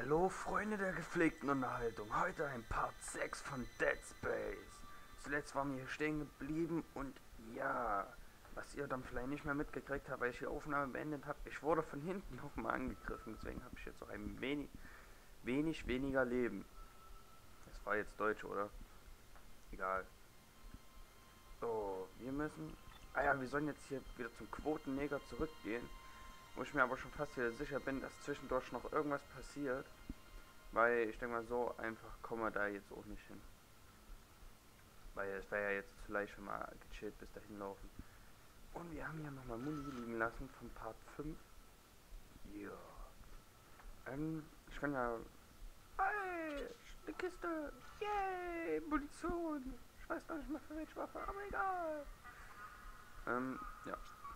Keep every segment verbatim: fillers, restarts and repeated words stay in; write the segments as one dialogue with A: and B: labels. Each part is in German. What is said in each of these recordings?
A: Hallo Freunde der gepflegten Unterhaltung, heute ein Part sechs von Dead Space. Zuletzt waren wir hier stehen geblieben und ja, was ihr dann vielleicht nicht mehr mitgekriegt habt, weil ich die Aufnahme beendet habe, ich wurde von hinten nochmal angegriffen, deswegen habe ich jetzt auch ein wenig, wenig weniger Leben. Das war jetzt Deutsch, oder? Egal. So, wir müssen... Ah ja, wir sollen jetzt hier wieder zum Quotenneger zurückgehen, wo ich mir aber schon fast wieder sicher bin, dass zwischendurch noch irgendwas passiert. Weil ich denke mal, so einfach kommen wir da jetzt auch nicht hin. Weil es wäre ja jetzt zu leicht, wenn wir gechillt bis dahin laufen. Und wir haben hier nochmal Muni liegen lassen von Part fünf. Ja. Ähm, ich kann ja... Hey, eine Kiste! Yay, Munition! Ich weiß gar nicht mehr für welche Waffe, aber egal. Ähm, ja.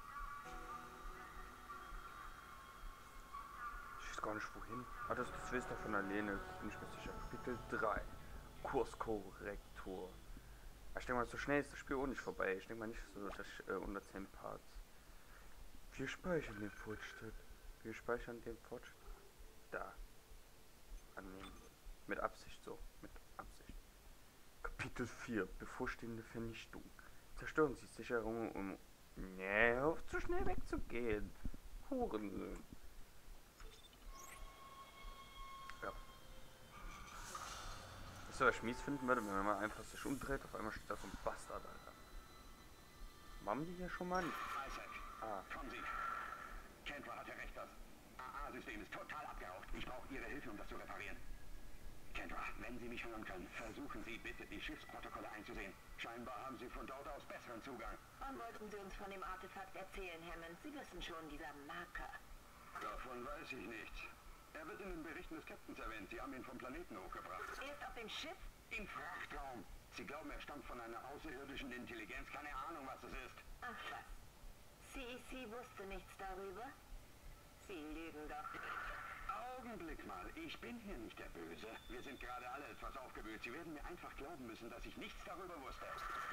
A: Ich weiß gar nicht wohin. Ah, das, das wisst ihr von alleine, bin ich mir sicher. Kapitel drei. Kurskorrektur. Ich denke mal, so schnell ist das Spiel auch nicht vorbei. Ich denke mal nicht so, dass ich, äh, unter zehn Parts. Wir speichern den Fortschritt. Wir speichern den Fortschritt. Da. Annehmen. Mit Absicht so. Mit Absicht. Kapitel vier. Bevorstehende Vernichtung. Zerstören Sie Sicherungen, um... Nee, auf zu schnell wegzugehen. Hurensohn. Ja. Das soll ich mies finden würde, wenn man einfach sich umdreht, auf einmal steht da so ein Bastard, Alter. Machen die hier schon mal nicht?
B: Ah. Kommen Sie. Kendra hatte recht, das A A-System ist total abgeraucht. Ich brauche Ihre Hilfe, um das zu reparieren. Kendra, wenn Sie mich hören können, versuchen Sie bitte, die Schiffsprotokolle einzusehen. Scheinbar haben Sie von dort aus besseren Zugang.
C: Wann wollten Sie uns von dem Artefakt erzählen, Hammond? Sie wissen schon, dieser Marker.
B: Davon weiß ich nichts. Er wird in den Berichten des Captains erwähnt. Sie haben ihn vom Planeten hochgebracht.
C: Er ist auf dem Schiff?
B: Im Frachtraum. Sie glauben, er stammt von einer außerirdischen Intelligenz. Keine Ahnung, was es ist.
C: Ach was. C E C wusste nichts darüber? Sie lügen doch.
B: Augenblick mal, ich bin hier nicht der Böse. Wir sind gerade alle etwas aufgewühlt. Sie werden mir einfach glauben müssen, dass ich nichts darüber wusste.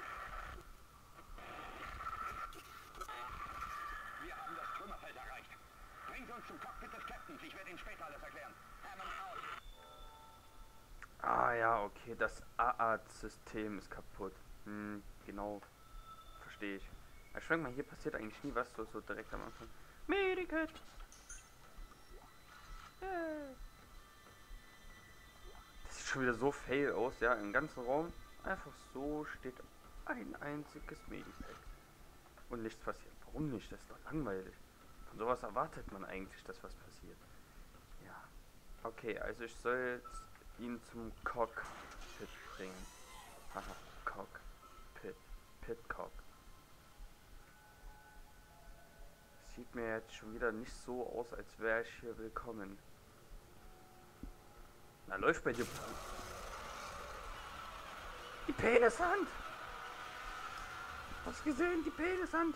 B: Wir haben das Trümmerfeld erreicht. Bringen Sie uns zum Cockpit des Captains. Ich werde Ihnen später alles erklären. Hammond out.
A: Ah ja, okay, das A A-System ist kaputt. Hm, genau. Verstehe ich. Ich denke mal, hier passiert eigentlich nie was, so, so direkt am Anfang. Medikit! Yeah. Das sieht schon wieder so fail aus, ja, im ganzen Raum. Einfach so steht ein einziges Medipack. Und nichts passiert. Warum nicht? Das ist doch langweilig. Von sowas erwartet man eigentlich, dass was passiert. Ja. Okay, also ich soll jetzt ihn zum Cockpit bringen. Haha, Cockpit. Pitcock. Sieht mir jetzt schon wieder nicht so aus, als wäre ich hier willkommen. Na, läuft bei dir. Die Penishand! Hast du gesehen? Die Penishand!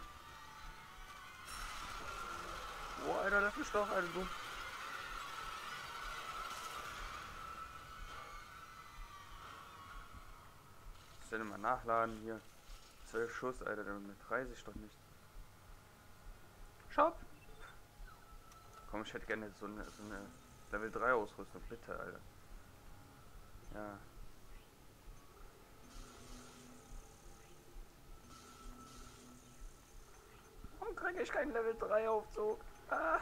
A: Boah, Alter, lass mich doch, Alter, du. Ich soll mal nachladen hier. zwölf Schuss, Alter, damit reiße ich doch nicht. Shop! Komm, ich hätte gerne so eine, so eine Level drei Ausrüstung, bitte, Alter. Ja. Warum kriege ich keinen Level drei Aufzug? Ah.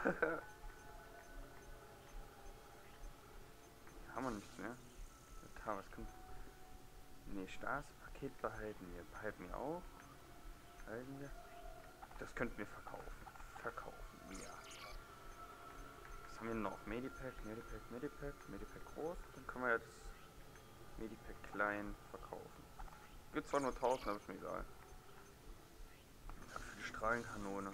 A: Haben wir nichts mehr? Da, was kann... Ne, Stasi, Paket behalten wir. Behalten wir auch. Behalten wir. Das könnten wir verkaufen. Verkaufen, ja. Was haben wir noch? Medipack, Medipack, Medipack, Medipack groß. Dann können wir jetzt Medipack klein verkaufen. Gibt zwar nur tausend, aber ist mir egal. Ja, für die Strahlenkanone.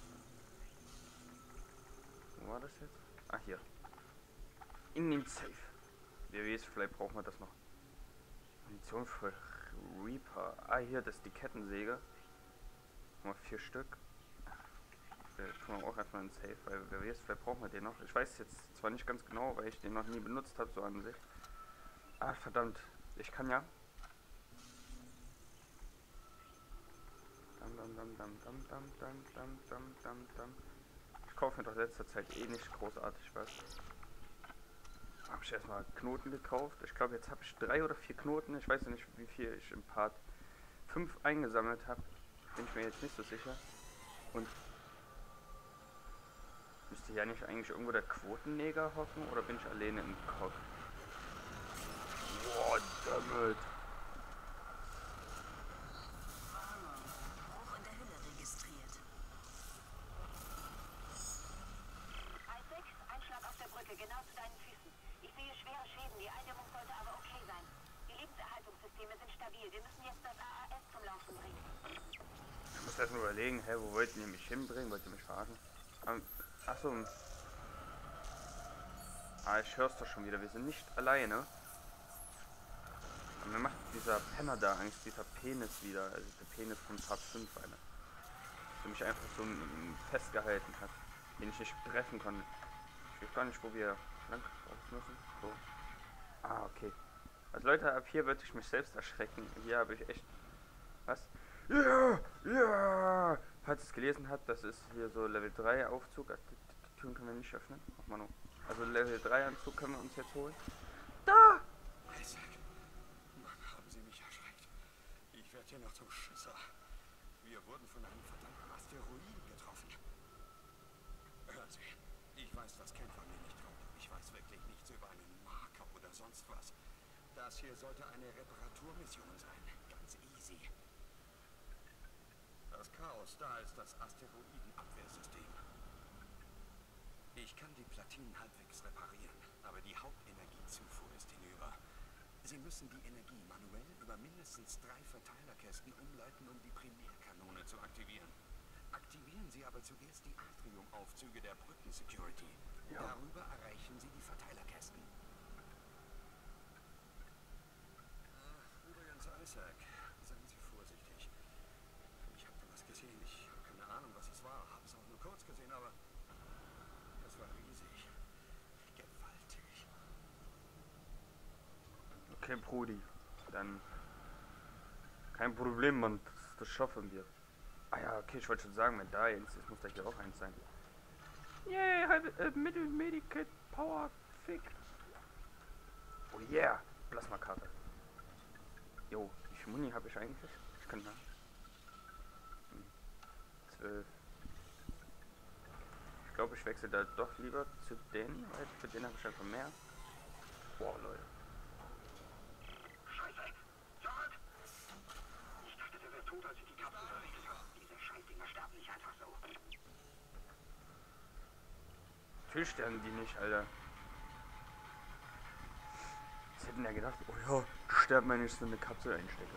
A: Wo war das jetzt? Ah, hier. In den Safe. Wer weiß, vielleicht brauchen wir das noch. Munition für Reaper. Ah, hier, das ist die Kettensäge. Mal vier Stück. Äh, tun wir auch erstmal in Safe, weil wer weiß, vielleicht brauchen wir den noch. Ich weiß jetzt zwar nicht ganz genau, weil ich den noch nie benutzt habe, so an sich. Ah, verdammt. Ich kann ja. Dam, dam, dam, dam, dam, dam, dam, dam, dam, dam, dam. Ich kaufe mir doch letzter Zeit eh nicht großartig was. Ah, habe ich erstmal Knoten gekauft. Ich glaube, jetzt habe ich drei oder vier Knoten. Ich weiß ja nicht, wie viel ich im Part fünf eingesammelt habe. Bin ich mir jetzt nicht so sicher. Und müsste ja nicht eigentlich irgendwo der Quotenneger hocken? Oder bin ich alleine im Kopf? Boah, damit.
D: Bruch in der Hülle registriert.
C: Isaac, Einschlag auf der Brücke, genau zu deinen Füßen. Ich sehe schwere Schäden, die Eindämmung sollte aber okay sein. Die Lebenserhaltungssysteme sind stabil. Wir müssen jetzt das A A S zum Laufen bringen.
A: Ich muss erst mal überlegen, hä, wo wollten ihr mich hinbringen? Wollt ihr mich verarschen? Ähm, achso. Ah, ich hör's doch schon wieder. Wir sind nicht alleine. Und mir macht dieser Penner da Angst, dieser Penis wieder. Also der Penis von Part fünf, Alter. Der mich einfach so festgehalten hat. Den ich nicht treffen konnte. Ich weiß gar nicht, wo wir lang raus müssen. So. Ah, okay. Also Leute, ab hier würde ich mich selbst erschrecken. Hier habe ich echt... Was? Ja! Ja! Falls ihr es gelesen habt, das ist hier so Level drei Aufzug. Die Türen können wir nicht öffnen. Ach man, also Level drei Anzug können wir uns jetzt holen. Da!
E: Isaac, Mann, haben Sie mich erschreckt. Ich werde hier noch zum Schisser. Wir wurden von einem verdammten Asteroiden getroffen. Hören Sie, ich weiß, dass Ken von mir nicht kommt. Ich weiß wirklich nichts über einen Marker oder sonst was. Das hier sollte eine Reparaturmission sein. Ganz easy. Das Chaos da ist das Asteroidenabwehrsystem. Ich kann die Platinen halbwegs reparieren, aber die Hauptenergiezufuhr ist hinüber. Sie müssen die Energie manuell über mindestens drei Verteilerkästen umleiten, um die Primärkanone zu aktivieren. Aktivieren Sie aber zuerst die Atriumaufzüge der Brücken-Security.
A: Ja.
E: Darüber erreichen Sie die Verteilerkästen. Ach, übrigens, Isaac, seien Sie vorsichtig. Ich habe da was gesehen. Ich habe keine Ahnung, was es war. Habe es auch nur kurz gesehen, aber es war riesig. Gewaltig.
A: Okay, Brudi. Dann... Kein Problem, Mann. Das, das schaffen wir. Ah ja, okay, ich wollte schon sagen, wenn da eins ist, muss da hier auch eins sein. Yay, halbe äh, Mittel Medikit Power Fick. Oh yeah, Plasmakarte. Jo, wie viel Muni habe ich eigentlich? Ich kann mal. Hm. zwölf. Ich glaube, ich wechsle da doch lieber zu denen, weil für den habe ich einfach mehr. Boah, Leute.
B: Scheiße! Zurück! Ich dachte, der wäre tot, als ich die Kapsel verrichtet habe. Diese Scheißdinger sterben nicht einfach so.
A: Natürlich sterben die nicht, Alter. Sie hätten ja gedacht, oh ja, die sterben, wenn ich so eine Kapsel einstecke.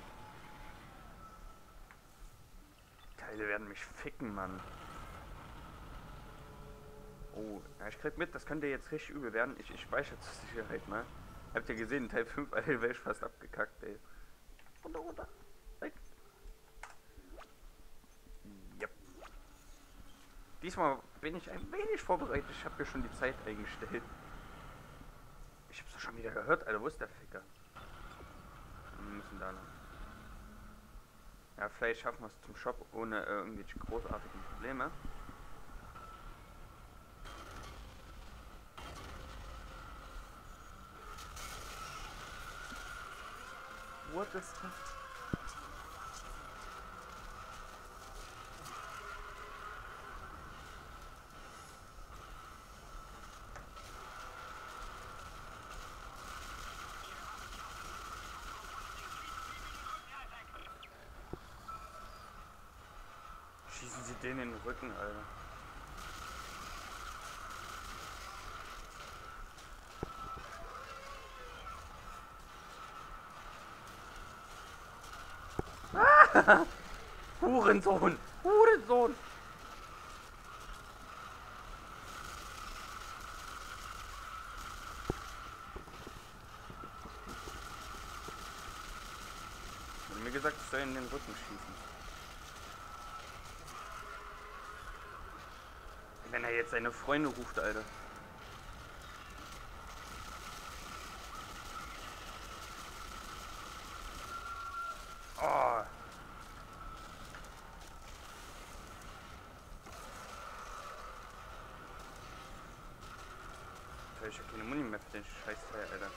A: Die Teile werden mich ficken, Mann. Oh, ja, ich krieg mit, das könnte jetzt richtig übel werden. Ich, ich speichere zur Sicherheit mal. Habt ihr gesehen, Teil fünf, Alter, wäre ich fast abgekackt, ey. Runter, runter. Weg. Yep. Diesmal bin ich ein wenig vorbereitet. Ich habe mir schon die Zeit eingestellt. Ich hab's doch schon wieder gehört, Alter. Wo ist der Ficker? Wir müssen da noch. Ja, vielleicht schaffen wir es zum Shop ohne äh, irgendwelche großartigen Probleme. What is that? Schießen Sie den in den Rücken, Alter. Ah! Hurensohn! Hurensohn! Hat mir gesagt, ich soll in den Rücken schießen. Wenn er jetzt seine Freunde ruft, Alter. Oh. habe ich ja keine Muni mehr für den Scheißteil, Alter.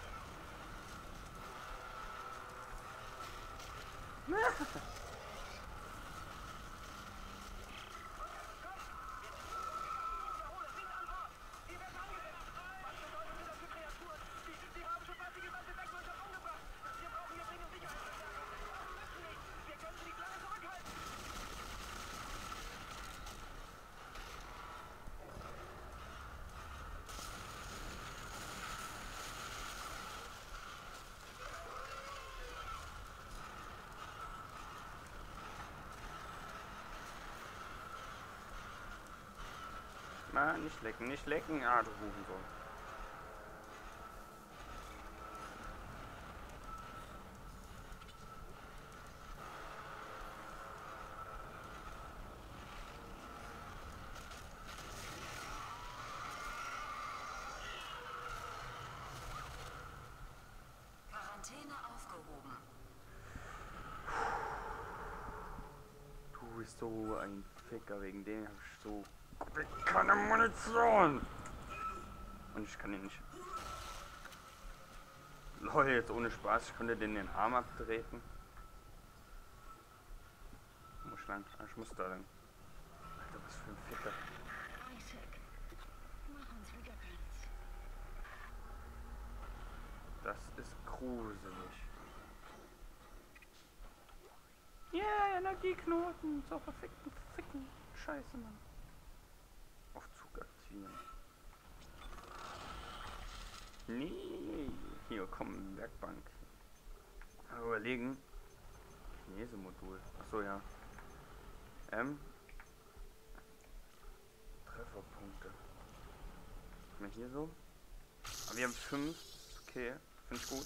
A: Ah, nicht lecken, nicht lecken. Ah, du Hurensohn.
C: Quarantäne aufgehoben.
A: Du bist so ein Ficker, wegen dem hab ich so keine Munition. Und ich kann ihn nicht. Lol, jetzt ohne Spaß, ich konnte den den Arm abtreten. Muss ich lang? Ich muss da lang. Alter, was für ein Ficker.
C: Isaac, mach uns wieder Platz.
A: Das ist gruselig. Yeah, Energieknoten. So verfickten Ficken. Scheiße, Mann. Auf Zug aktivieren. Nee. Hier, komm, Werkbank. Mal überlegen. Chinesemodul. Achso, ja. Ähm. Trefferpunkte. Mal hier so. Aber wir haben fünf. Okay, finde ich gut.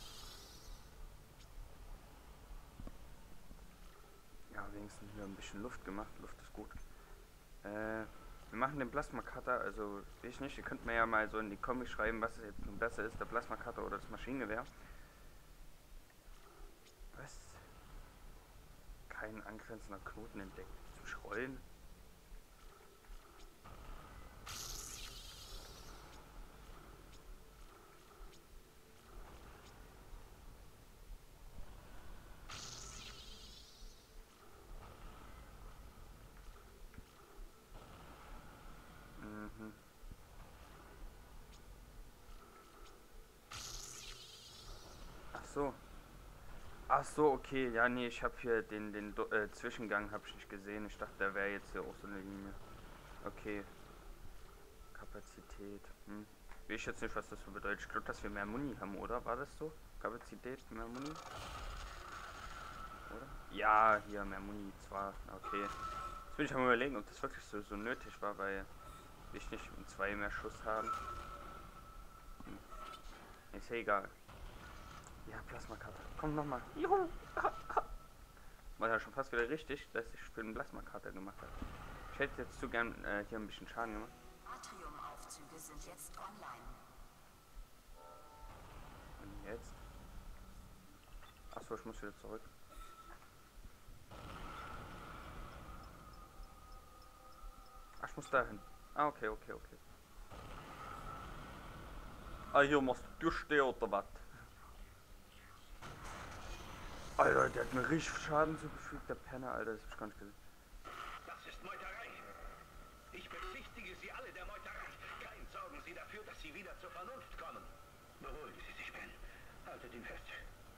A: Ja, wenigstens hier ein bisschen Luft gemacht. Luft ist gut. Äh, wir machen den Plasma-Cutter, also weiß ich nicht, ihr könnt mir ja mal so in die Kommis schreiben, was jetzt nun besser ist, der Plasma-Cutter oder das Maschinengewehr. Was? Kein angrenzender Knoten entdeckt. Zum Scrollen? Mhm. Ach so. Ach so, okay. Ja, nee, ich habe hier den, den äh, Zwischengang habe ich nicht gesehen. Ich dachte, der wäre jetzt hier auch so eine Linie. Okay. Kapazität. Hm. Weiß ich jetzt nicht, was das so bedeutet. Ich glaube, dass wir mehr Muni haben, oder? War das so? Kapazität, mehr Muni? Oder? Ja, hier mehr Muni. Zwar, okay. Jetzt bin ich am überlegen, ob das wirklich so, so nötig war, weil ich nicht zwei mehr Schuss haben. Hm. Ist ja egal. Ja, Plasma-Cutter. Komm nochmal. Juhu. War ja schon fast wieder richtig, dass ich für den Plasma-Cutter gemacht habe. Ich hätte jetzt zu gern äh, hier ein bisschen Schaden gemacht.
C: Atriumaufzüge sind jetzt online.
A: Und jetzt? Achso, ich muss wieder zurück. Ach, ich muss dahin. Ah, okay, okay, okay. Ah, hier machst du stehen oder was? Alter, der hat mir richtig Schaden zugefügt, der Penner, Alter, das hab ich gar nicht gesehen.
B: Das ist Meuterei. Ich bezichtige Sie alle der Meuterei. Kein sorgen Sie dafür, dass Sie wieder zur Vernunft kommen. Beruhigen Sie sich, Ben. Haltet ihn fest.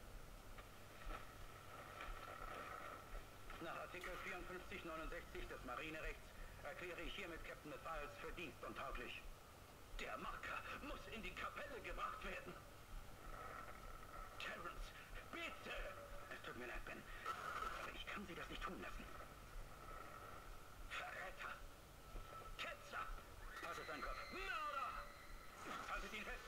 B: Nach Artikel vierundfünfzig neunundsechzig des Marinerechts erkläre ich hiermit Captain Mathias für dienstuntauglich. Der Marker muss in die Kapelle gebracht werden. Terrence, bitte! Es tut mir leid, Ben, aber ich kann Sie das nicht tun lassen. Verräter! Ketzer! Haltet seinen Kopf! Mörder! Haltet ihn fest!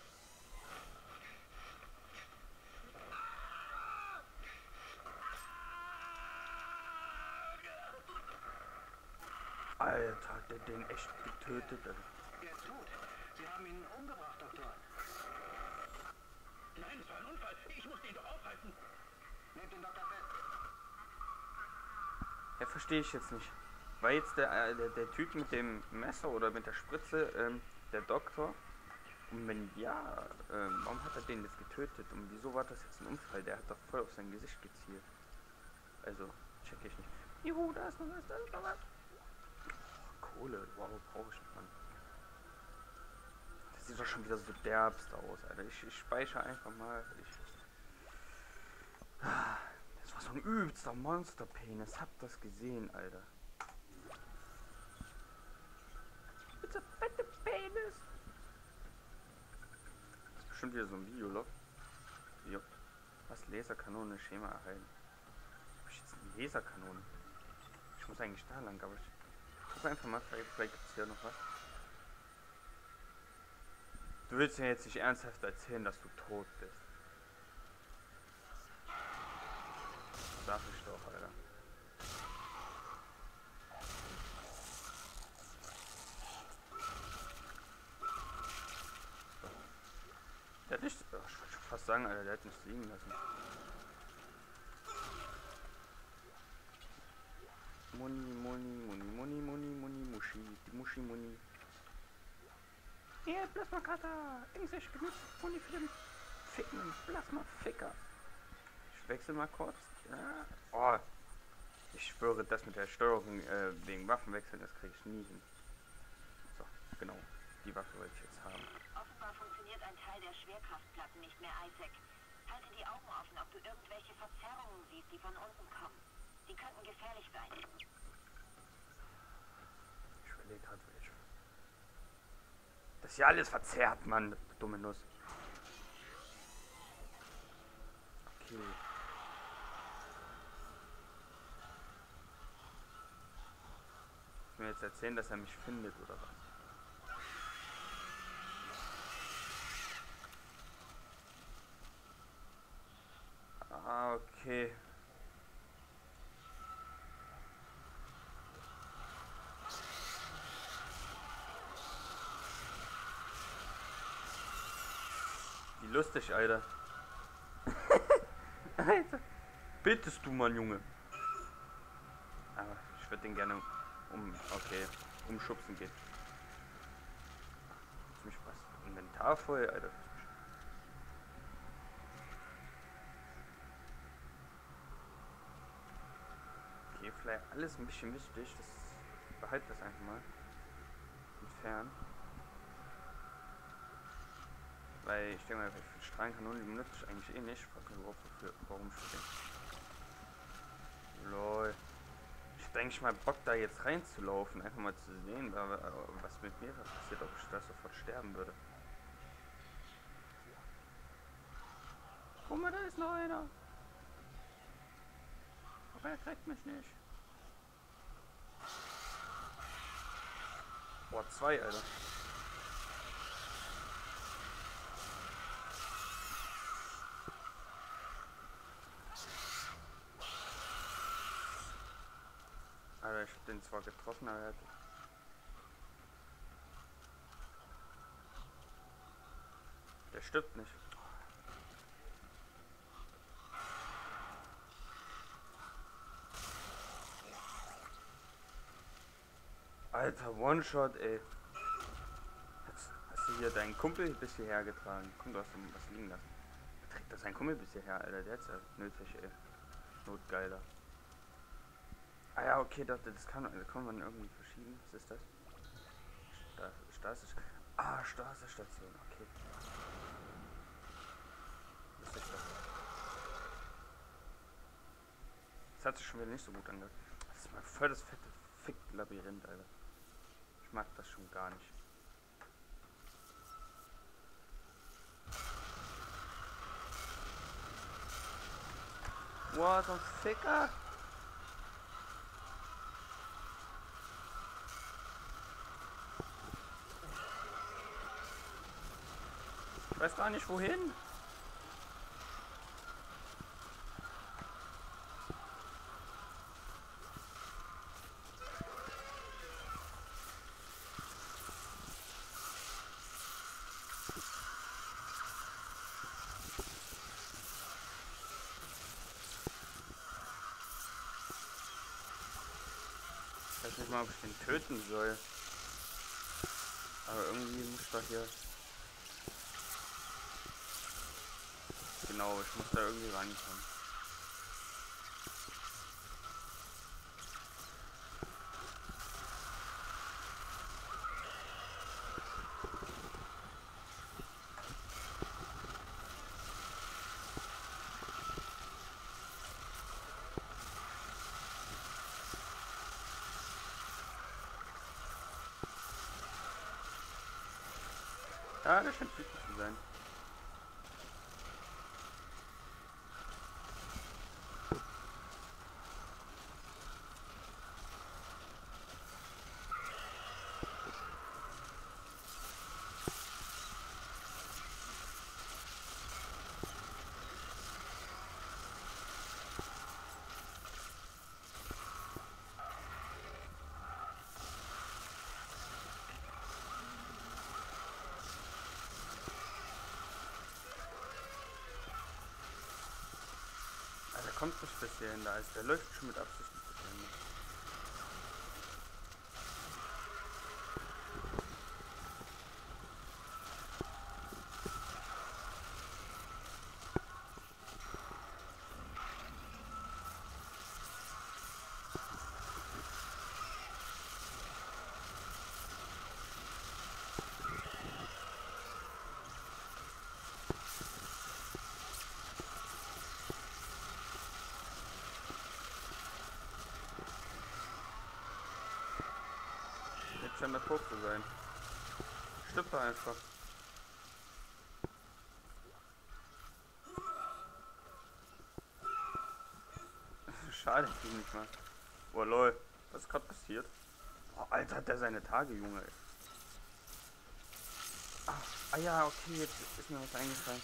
A: Alter, hat der den echt getötet, Alter.
B: Er ist tot. Sie haben ihn umgebracht, Doktor. Nein, es war ein Unfall. Ich musste ihn doch aufhalten. Nehmt den Doktor fest.
A: Ja, verstehe ich jetzt nicht. War jetzt der, äh, der, der Typ mit dem Messer oder mit der Spritze ähm, der Doktor? Und wenn ja, ähm, warum hat er den jetzt getötet? Und wieso war das jetzt ein Unfall? Der hat doch voll auf sein Gesicht gezielt. Also, check ich nicht. Juhu, da ist noch was, da ist noch was. Oh, Kohle, wow, brauche ich nicht, Mann. Das sieht doch schon wieder so derbst aus, Alter. Ich, ich speichere einfach mal. Ich, das war so ein übelster Monster-Penis. Habt das gesehen, Alter. Bitte, fette Penis. Das ist bestimmt wieder so ein Videolog. Jo. Was? Laserkanone, Schema erhalten. Hab ich jetzt eine Laserkanone? Ich muss eigentlich da lang, aber ich guck einfach mal, vielleicht, vielleicht gibt es hier noch was. Du willst mir jetzt nicht ernsthaft erzählen, dass du tot bist. Sag ich doch, Alter. Der hat nicht. Oh, ich wollte schon fast sagen, Alter, der hat nichts liegen lassen. Moni, Moni, Moni, Moni, Moni, Moni, Muschi, die Muschi, Moni. Hier, Plasma-Cutter! Englisch genutzt Moni für den fickenden Plasma-Ficker. Ich wechsle mal kurz. Ja. Oh, ich schwöre, das mit der Steuerung äh, wegen Waffenwechseln, das kriege ich nie hin. So, genau. Die Waffe wollte ich jetzt haben.
C: Offenbar funktioniert ein Teil der Schwerkraftplatten nicht mehr, Isaac. Halte die Augen offen, ob du irgendwelche Verzerrungen siehst, die von unten kommen. Die könnten gefährlich sein.
A: Ich überlege gerade welche. Das ist ja alles verzerrt, Mann. Dumme Nuss. Okay. Ich will jetzt erzählen, dass er mich findet, oder was? Ah, okay. Wie lustig, Alter. Alter. Bittest du, Mann, Junge. Aber ich würde den gerne um, okay, umschubsen gehen. Jetzt mich was. Inventar voll, Alter. Okay, vielleicht alles ein bisschen wichtig. Das behalt das einfach mal. Entfernen. Weil ich denke mal, für Strahlenkanonen, die benutze ich eigentlich eh nicht. Ich frage mich überhaupt, wofür, warum für den. Lol. Ich hab eigentlich mal Bock, da jetzt reinzulaufen, einfach mal zu sehen, was mit mir passiert, ob ich da sofort sterben würde. Guck mal, da ist noch einer. Aber er kriegt mich nicht. Boah, zwei, Alter. Alter, ich hab den zwar getroffen, aber er hat... Der stirbt nicht. Alter, One-Shot, ey. Hast, hast du hier deinen Kumpel bis hierher getragen? Komm, du hast ihm was liegen lassen. Trägt das sein Kumpel bis hierher, Alter? Der hat's ja nötig, ey. Notgeiler. Ah ja, okay, das, das kann, das kann man irgendwie verschieben. Was ist das? Sta Stasis. Ah, Stasisstation, okay. Was ist das? Das hat sich schon wieder nicht so gut angehört. Das ist mal voll das fette Fick-Labyrinth, Alter. Ich mag das schon gar nicht. Wow, so ein Ficker! Ich weiß gar nicht wohin. Ich weiß nicht mal, ob ich den töten soll. Aber irgendwie muss ich doch hier... Genau, ich muss da irgendwie rankommen. Ja, das scheint wichtig zu sein. Der kommt nicht bis hierhin, da ist der läuft schon mit Absicht nicht bis hierhin. Jetzt scheint er tot zu sein. Stimmt doch einfach. Schade, ich nicht mal. Oh lol, was ist gerade passiert? Oh, Alter, hat der seine Tage, Junge. Ey. Ah, ah ja, okay, jetzt ist mir was eingefallen.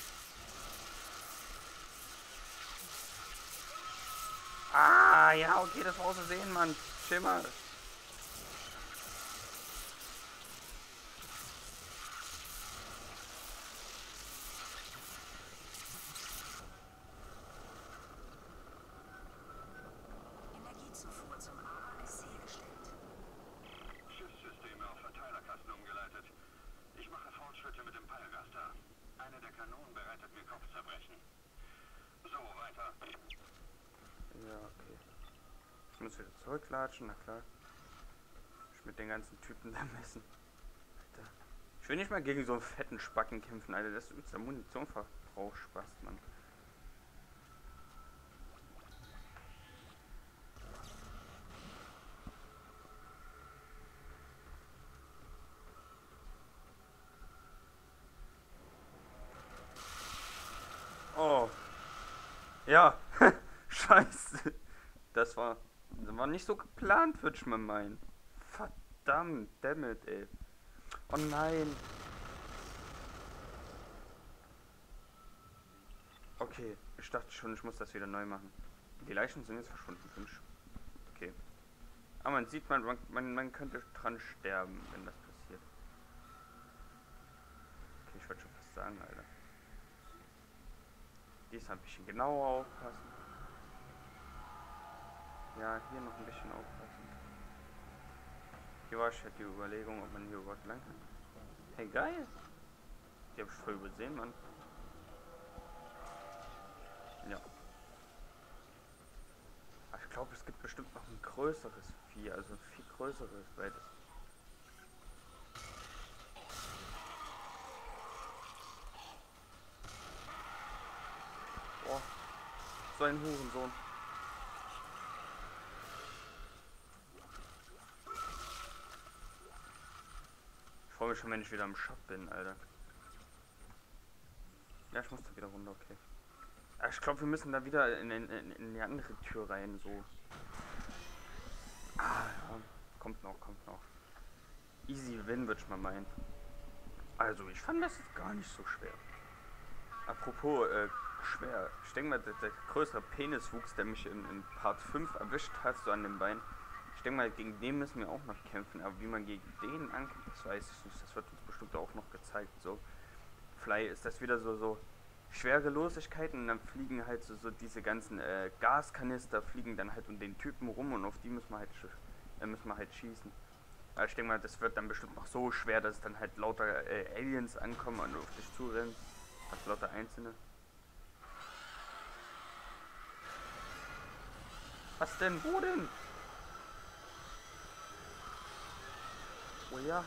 A: Ah, ja, okay, das war aus Versehen, Mann. Chill mal.
D: Energiezufuhr zum A A S hergestellt.
B: Schiffssysteme auf Verteilerkasten umgeleitet. Ich mache Fortschritte mit dem Peilgaster. Eine der Kanonen bereitet mir Kopfzerbrechen. So, weiter.
A: Ja, okay. Ich muss wieder zurücklatschen, na klar. Ich mit den ganzen Typen da messen. Alter. Ich will nicht mal gegen so einen fetten Spacken kämpfen, Alter. Das ist übelst der Munitionverbrauch Spaß, Mann. Oh. Ja. Scheiße. Das war, das war nicht so geplant, würde ich mal meinen. Verdammt, dammit, ey. Oh nein. Okay, ich dachte schon, ich muss das wieder neu machen. Die Leichen sind jetzt verschwunden, finde ich. Okay. Aber man sieht, man, man, man könnte dran sterben, wenn das passiert. Okay, ich wollte schon fast sagen, Alter. Diesmal ein bisschen genauer aufpassen. Ja, hier noch ein bisschen aufpassen. Hier war schon die Überlegung, ob man hier überhaupt lang kann. Hey, geil! Die hab ich voll übersehen, Mann. Ja. Aber ich glaube, es gibt bestimmt noch ein größeres Vieh, also ein viel größeres, weil das... Boah, so ein Hurensohn. Ich freue mich schon, wenn ich wieder am Shop bin, Alter. Ja, ich muss da wieder runter, okay. Aber ich glaube, wir müssen da wieder in, in, in, in die andere Tür rein, so. Ah, ja. Kommt noch, kommt noch. Easy win, würde ich mal meinen. Also, ich fand das jetzt gar nicht so schwer. Apropos, äh, schwer. Ich denke mal, der, der größere Peniswuchs, der mich in, in Part fünf erwischt hat, so an dem Bein. Ich denke mal, gegen den müssen wir auch noch kämpfen. Aber wie man gegen den ankämpft, das weiß ich nicht. Das wird uns bestimmt auch noch gezeigt, so. Vielleicht ist das wieder so, so Schwerelosigkeit und dann fliegen halt so, so diese ganzen äh, Gaskanister fliegen dann halt um den Typen rum und auf die müssen wir halt, äh, müssen wir halt schießen. Aber ich denke mal, das wird dann bestimmt noch so schwer, dass dann halt lauter äh, Aliens ankommen und auf dich zurennen. Also lauter Einzelne. Was denn? Wo denn? Oh ja.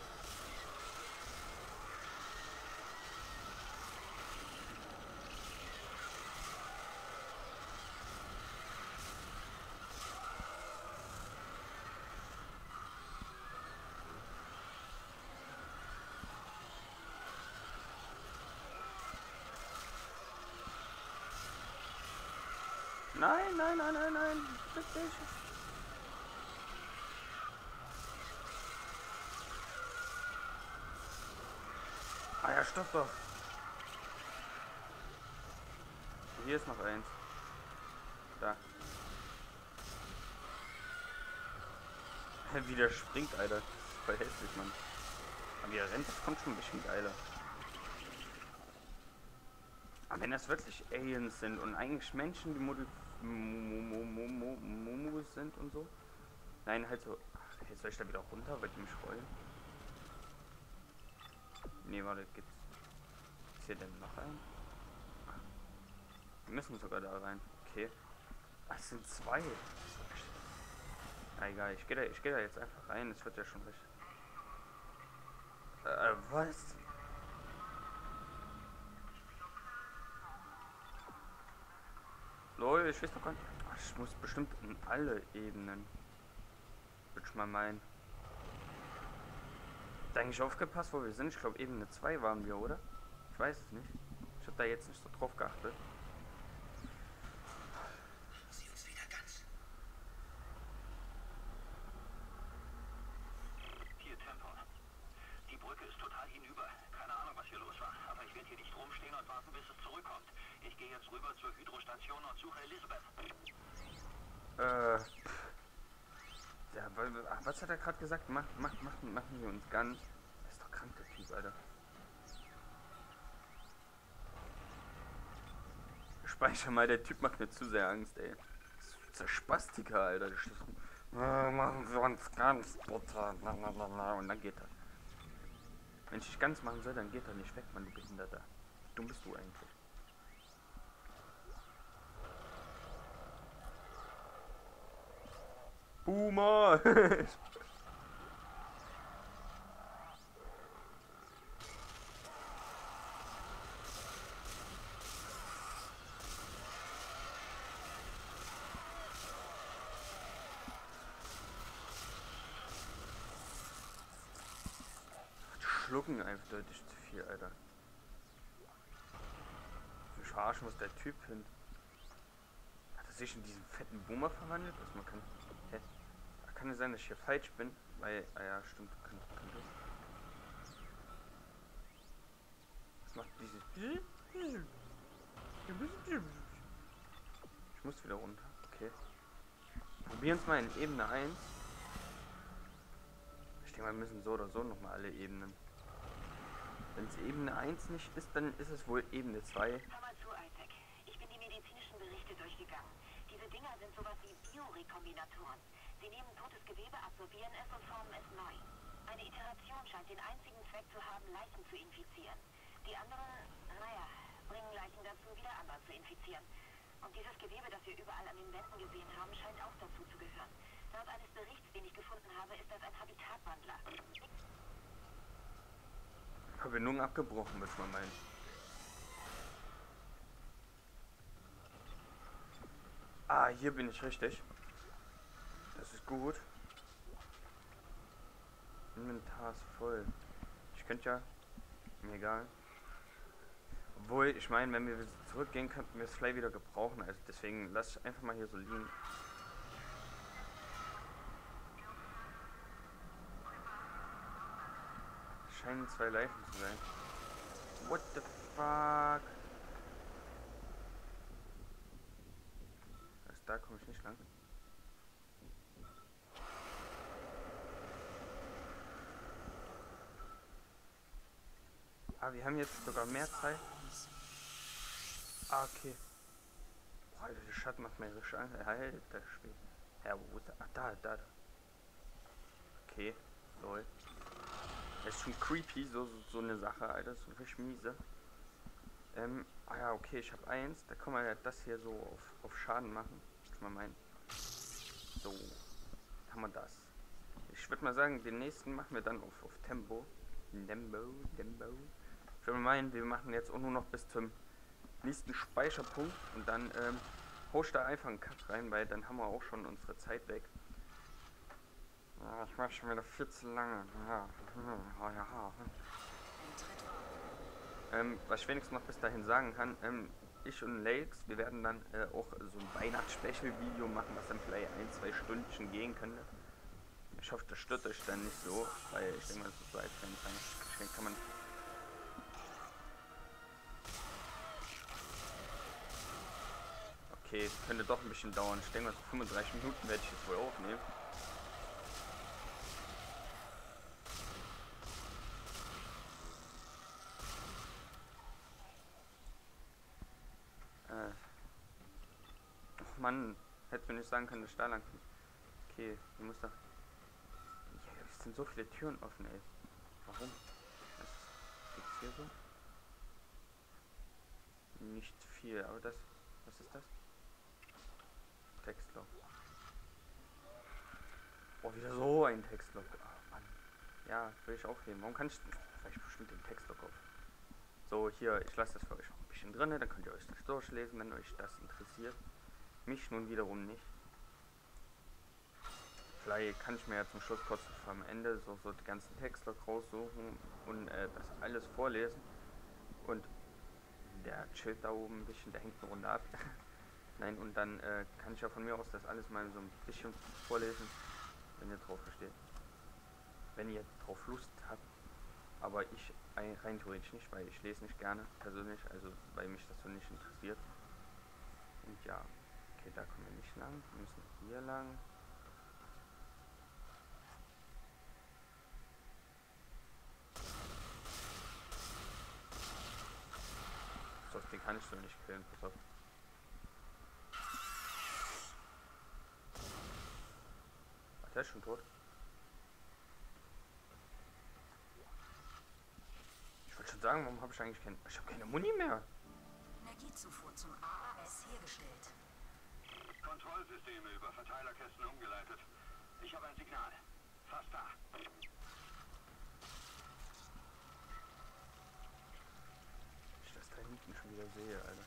A: Nein, nein, nein, nein, nein. Bitte. Ah ja, stopp doch. Hier ist noch eins. Da. Wie der springt, Alter. Das ist voll hässlich, Mann. Aber wie er rennt, das kommt schon ein bisschen geiler. Aber wenn das wirklich Aliens sind und eigentlich Menschen, die Modi Momus sind und so. Nein, halt so. Ach, jetzt soll ich da wieder runter, weil die mich rollen. Nee, warte, gibt's. Ist hier denn noch ein? Wir müssen sogar da rein. Okay. Ach, es sind zwei. Na egal, ich gehe da, ich geh da jetzt einfach rein. Es wird ja schon recht. Äh, was? Lol, ich weiß doch gar nicht. Ach, ich muss bestimmt in alle Ebenen. Würde ich mal meinen. Hat eigentlich aufgepasst, wo wir sind? Ich glaube, Ebene zwei waren wir, oder? Ich weiß es nicht. Ich habe da jetzt nicht so drauf geachtet.
E: Sie uns wieder ganz.
B: Hier, Tempor. Die Brücke ist total hinüber. Keine Ahnung, was hier los war. Aber ich werde hier nicht rumstehen und warten, bis es zurückkommt. Ich gehe jetzt rüber zur Hydrostation und suche Elizabeth.
A: Äh. Ja, was hat er gerade gesagt? Mach, mach, mach, machen wir uns ganz. Das ist doch krank, der Typ, Alter. Speicher mal, der Typ macht mir zu sehr Angst, ey. Das ist der Spastiker, Alter. Der steht so, äh, machen wir uns ganz, bitte. Und dann geht er. Wenn ich dich ganz machen soll, dann geht er nicht weg, Mann, du Behinderter. Wie dumm bist du eigentlich? Boomer! Die schlucken einfach deutlich zu viel, Alter. Ich verarschen, was der Typ findet. Hat er sich in diesen fetten Boomer verwandelt? Also man kann. Hä? Kann es sein, dass ich hier falsch bin? Weil. Ah ja, stimmt. Kann, kann das. Was macht dieses. Ich muss wieder runter. Okay. Probieren es mal in Ebene eins. Ich denke mal, wir müssen so oder so nochmal alle Ebenen. Wenn es Ebene eins nicht ist, dann ist es wohl Ebene zwei.
C: Hör mal zu, Isaac. Ich bin die medizinischen Berichte durchgegangen. Diese Dinger sind sowas wie Biorekombinatoren. Sie nehmen totes Gewebe, absorbieren es und formen es neu. Eine Iteration scheint den einzigen Zweck zu haben, Leichen zu infizieren. Die anderen, naja, bringen Leichen dazu, wieder andere zu infizieren. Und dieses Gewebe, das wir überall an den Wänden gesehen haben, scheint auch dazu zu gehören. Laut eines Berichts, den ich gefunden habe, ist das ein Habitatwandler.
A: Verbindung abgebrochen, würde ich mal meinen. Ah, hier bin ich richtig. Das ist gut. Inventar ist voll. Ich könnte ja... Mir egal. Obwohl, ich meine, wenn wir zurückgehen, könnten wir es vielleicht wieder gebrauchen. Also deswegen lass ich einfach mal hier so liegen. Es scheinen zwei Leichen zu sein. What the fuck? Also da komme ich nicht lang. Ah, wir haben jetzt sogar mehr Zeit. Ah, okay. Boah, Alter, der Schatten macht mir richtig Angst. Alter, Spiel. Ja, wo ist der? Ach, da, da. Okay, lol. Das ist schon creepy, so, so, so eine Sache, Alter. So richtig miese. Ähm, ah ja, okay, ich habe eins. Da kann man ja das hier so auf, auf Schaden machen. Ich mal meinen. So, haben wir das. Ich würde mal sagen, den nächsten machen wir dann auf, auf Tempo. Tempo, Tempo. Ich würde meinen, wir machen jetzt auch nur noch bis zum nächsten Speicherpunkt und dann ähm, hau ich da einfach einen Cut rein, weil dann haben wir auch schon unsere Zeit weg. Ja, ich mache schon wieder viel zu lange. Ja, ja, ja. Ähm, was ich wenigstens noch bis dahin sagen kann, ähm, ich und Lakes, wir werden dann äh, auch so ein Weihnachts-Special-Video machen, was dann vielleicht ein, zwei Stündchen gehen könnte. Ich hoffe, das stört euch dann nicht so, weil ich denke mal, das ist so als kleines kann man. Okay, es könnte doch ein bisschen dauern. Ich denke mal, so fünfunddreißig Minuten werde ich jetzt wohl aufnehmen. Äh. Och Mann, hätte mir nicht sagen können, dass ich da lang bin. Okay, hier muss da. Ja, es sind so viele Türen offen, ey. Warum? Was gibt's hier so? Nicht viel, aber das. Was ist das? Textloch. Oh, wieder so ein Textloch. Oh, Mann. Ja, will ich aufheben. Warum kann ich nicht? Vielleicht bestimmt den Textloch auf. So, hier, ich lasse das für euch noch ein bisschen drin, dann könnt ihr euch das durchlesen, wenn euch das interessiert. Mich nun wiederum nicht. Vielleicht kann ich mir ja zum Schluss kurz am Ende so, so die ganzen Texte raussuchen und äh, das alles vorlesen. Und der chillt da oben ein bisschen, der hängt eine Runde ab. Nein, und dann äh, kann ich ja von mir aus das alles mal so ein bisschen vorlesen, wenn ihr drauf versteht. Wenn ihr drauf Lust habt. Aber ich rein theoretisch nicht, weil ich lese nicht gerne persönlich, also weil mich das so nicht interessiert. Und ja, okay, da kommen wir nicht lang, wir müssen hier lang. So, den kann ich so nicht killen, pass auf. Ach, der ist schon tot. Ich wollte schon sagen, warum habe ich eigentlich kein... Ich habe keine Muni mehr.
D: Energiezufuhr zum A A S hergestellt.
B: Kontrollsysteme über Verteilerkästen umgeleitet. Ich habe ein Signal. Fast da.
A: Ich das da hinten schon wieder sehe, Alter.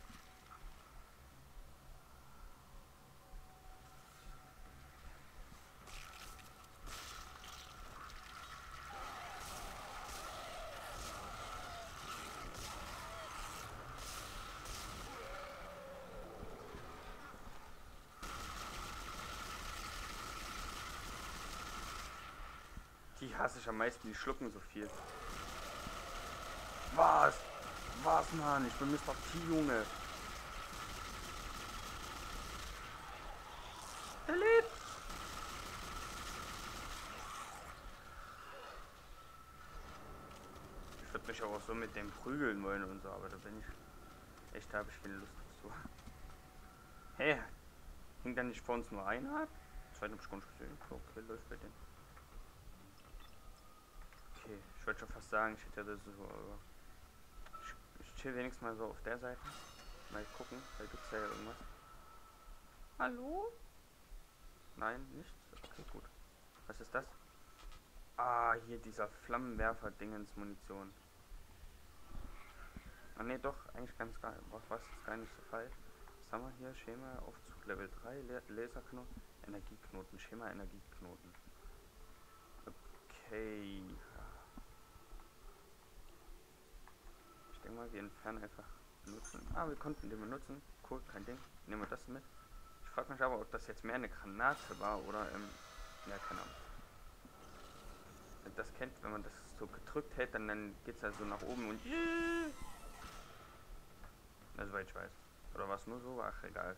A: Die hasse ich am meisten, die schlucken so viel. Was? Was, Mann? Ich bin Mister T, Junge. Er lebt. Ich würde mich auch so mit dem prügeln wollen und so, aber da bin ich... Echt, da habe ich keine Lust dazu. Hä? Hey, hing da nicht vor uns nur einer ab? Zweiten hab ich gar nicht gesehen. Okay, läuft bei denen. Okay, ich wollte schon fast sagen, ich hätte das so, aber ich, ich chill wenigstens mal so auf der Seite. Mal gucken, da gibt's ja irgendwas. Hallo? Nein, nichts? Okay, gut. Was ist das? Ah, hier dieser Flammenwerfer-Dingens Munition. Ah ne, doch, eigentlich ganz geil. Was ist gar nicht so falsch. Was haben wir hier? Schema, Aufzug Level drei, Le Laserknoten, Energieknoten, Schema, Energieknoten. Okay. Ich denke mal, wir entfernen einfach benutzen. Ah, wir konnten den benutzen. Cool, kein Ding. Nehmen wir das mit. Ich frage mich aber, ob das jetzt mehr eine Granate war oder, ähm, ja, keine Ahnung. Das kennt, wenn man das so gedrückt hält, dann, dann geht es ja so nach oben und... Also, weil ich weiß. Oder was nur so? Ach, egal.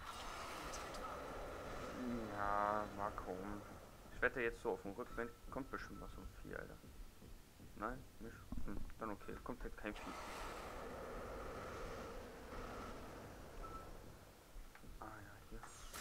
A: Ja, war komisch. Ich wette jetzt so auf dem Rückwand kommt bestimmt noch so ein Vieh, Alter. Nein, nicht? Hm, dann okay, es kommt halt kein Vieh. Ah ja, hier.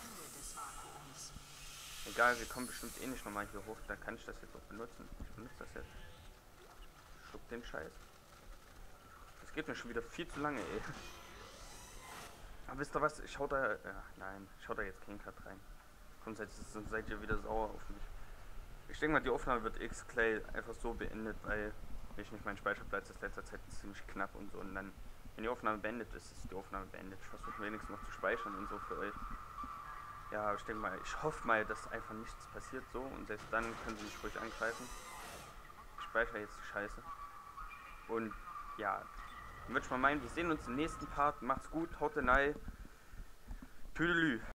A: Egal, wir kommen bestimmt eh nicht nochmal hier hoch, da kann ich das jetzt auch benutzen. Ich benutze das jetzt. Schluck den Scheiß. Das geht mir schon wieder viel zu lange, ey. Aber wisst ihr was, ich hau da... Ach nein, ich hau da jetzt keinen Cut rein. Grundsätzlich seid ihr wieder sauer auf mich. Ich denke mal, die Aufnahme wird X-Clay einfach so beendet, weil ich nicht, mein Speicherplatz ist letzter Zeit ziemlich knapp und so. Und dann, wenn die Aufnahme beendet ist, ist die Aufnahme beendet. Ich versuche wenigstens noch zu speichern und so für euch. Ja, aber ich denke mal, ich hoffe mal, dass einfach nichts passiert so. Und selbst dann können sie mich ruhig angreifen. Ich speichere jetzt die Scheiße. Und ja, dann würde ich mal meinen, wir sehen uns im nächsten Part. Macht's gut, haut rein. Tüdelü.